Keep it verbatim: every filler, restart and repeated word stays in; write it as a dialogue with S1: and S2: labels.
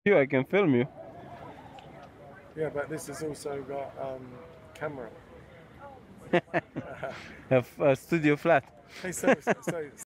S1: You, I can film you.
S2: Yeah, but this has also got um, camera.
S1: A, f- a studio flat.
S2: Hey, so, so, so